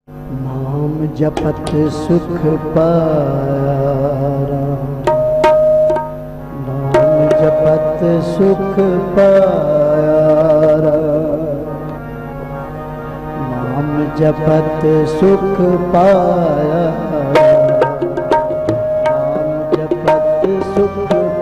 नाम जपत सुख पाया, नाम जपत सुख पाया, नाम जपत सुख पाया, नाम जपत सुख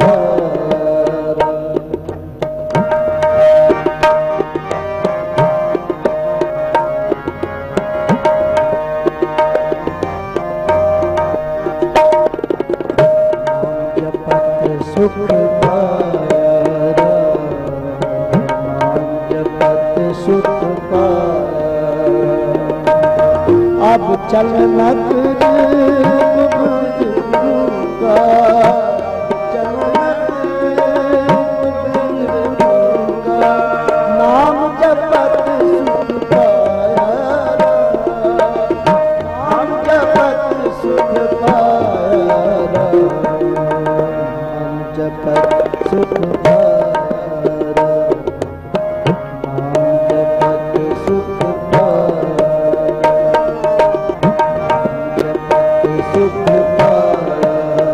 सुख पाया, नाम जपत सुख पाया। अब चल नगरी का, चल नगरी का, नाम जपत सुख पाया, नाम जपत सुख पाया, जपत सुख पाया, नाम जपत सुख पाया, नाम जपत सुख पाया,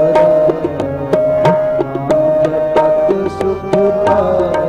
नाम जपत सुख पाया।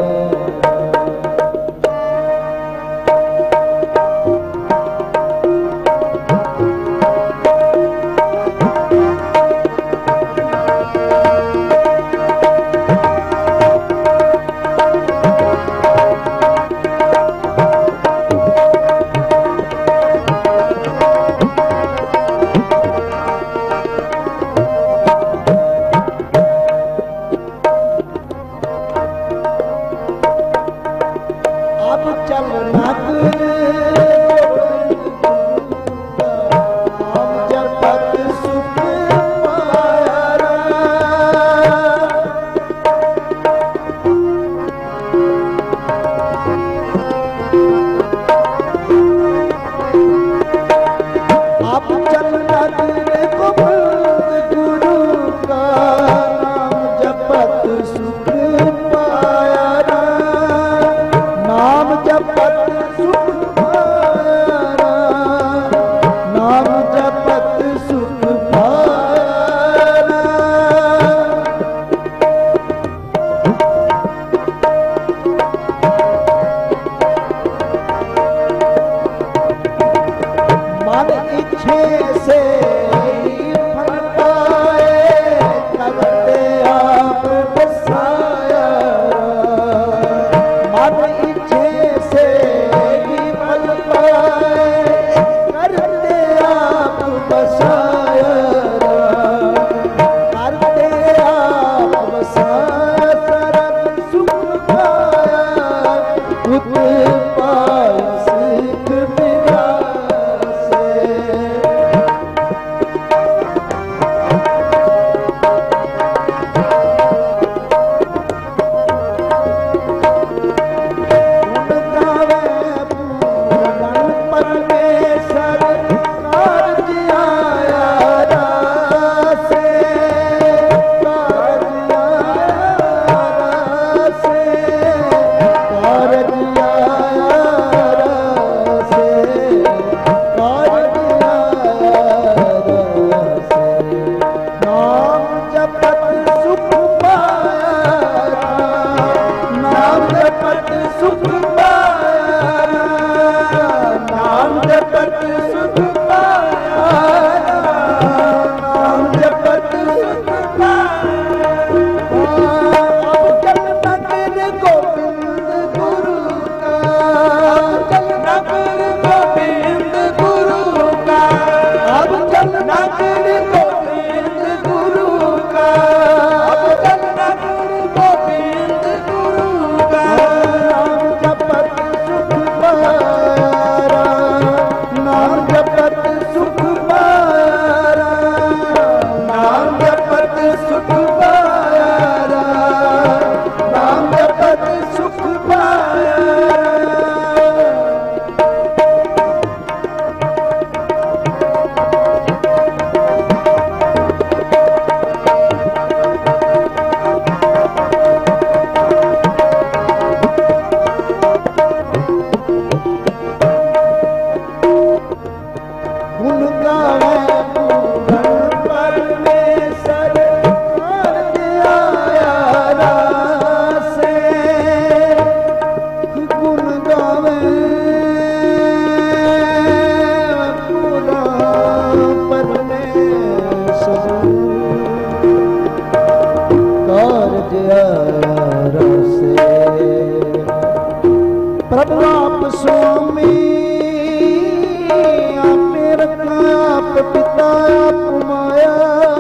का अपमाया,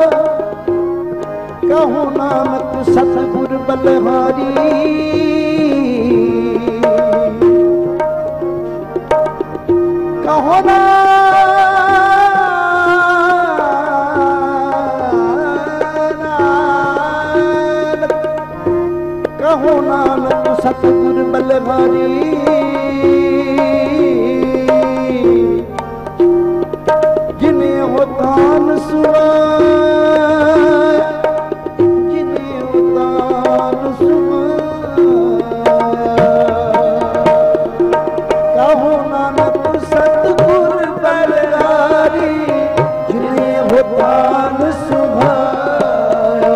कहो नानक सतगुर बलहारी। कहो नानक, कहो नानक सतगुर बलहारी। जिन्हें हो दान सुनाया, जिन्हें हो दान सुनाया, कहो नानक सतगुर बलहारी। जिन्हें हो दान सुनाया,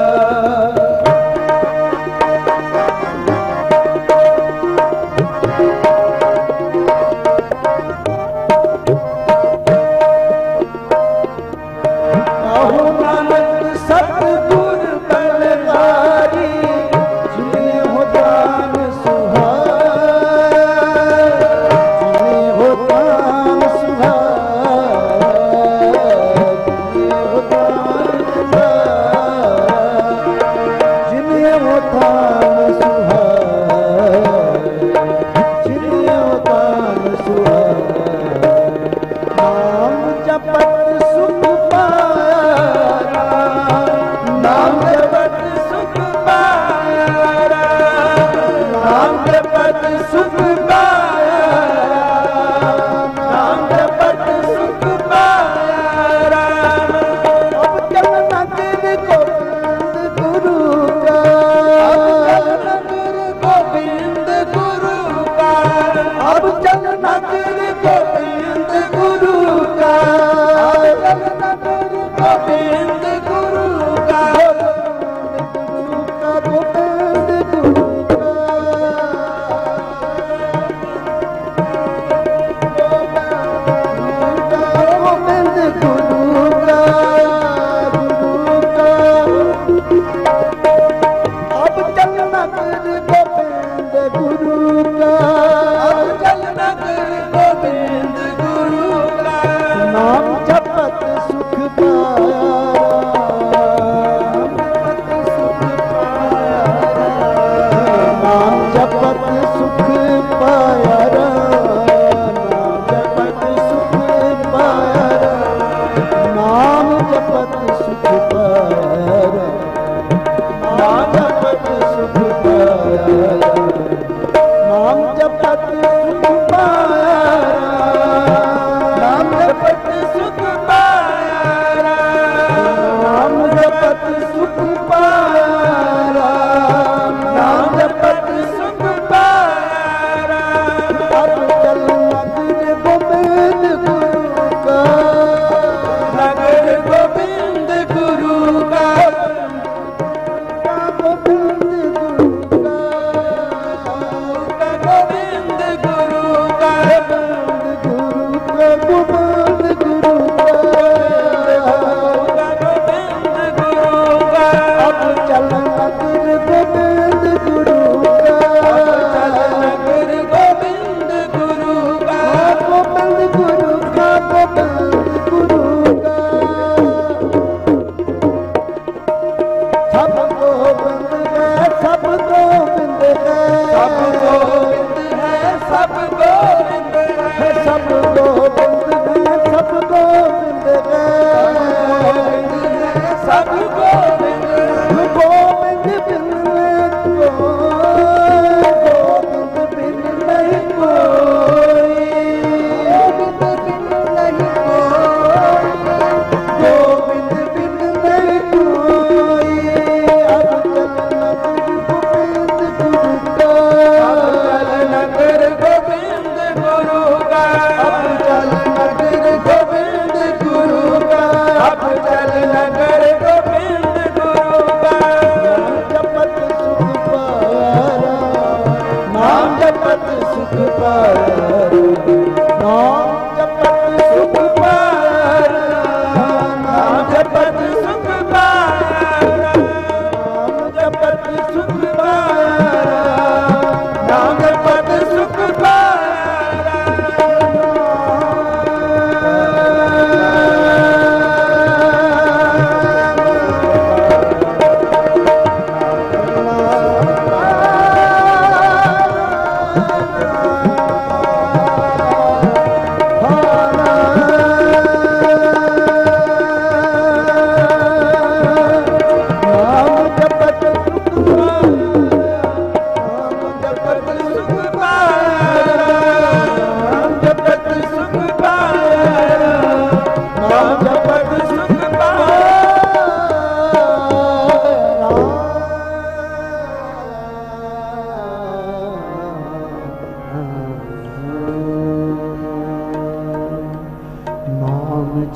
सतगुर बलहारी। जिन्हें हो दान सुहाया, जिन्हें हो दान सुहाया, जिन्हें हो दान सुहाया, जिन्हें हो दान सुहाया, जिन्हें हो दान सुहाया। नाम जपत सुख पाया, नाम जपत सुख पाया, नाम जपत सुख पाया, नाम जपत सुख पाया। अब चल नगर गोविंद गुरु का, अब चल नगर गोविंद गुरु का, अब चल नगर गोविंद गुरु का, चल नगर गोविंद गुरु का, गोविंद गुरु का, गोविंद गुरु का, गुरु का। अब चल नगर गोविंद गुरु का, अब चल नगर गोविंद गुरु का। नाम जपत सुख पाया, नाम जपत सुख पाया, नाम जपत सुख पाया, नाम जपत सुख पाया, नाम जपत सुख पाया, नाम जपत सुख पाया, नाम जपत सुख पाया, नाम जपत सुख पाया, नाम जपत सुख पाया। अब चल नगर गोविंद गुरु का, नगर गोविंद गुरु का, गोविंद गुरु का, गोविंद गुरु का, गोविंद गुरु का, गोविंद गुरु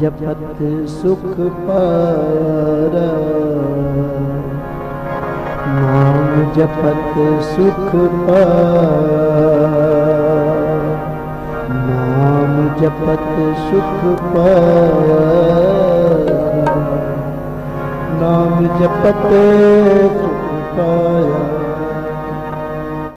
ਜਪਤ ਸੁਖ ਪਾਇਆ ਨਾਮ ਜਪਤ ਸੁਖ ਪਾਇਆ ਨਾਮ ਜਪਤ ਸੁਖ ਪਾਇਆ ਨਾਮ ਜਪਤ ਸੁਖ ਪਾਇਆ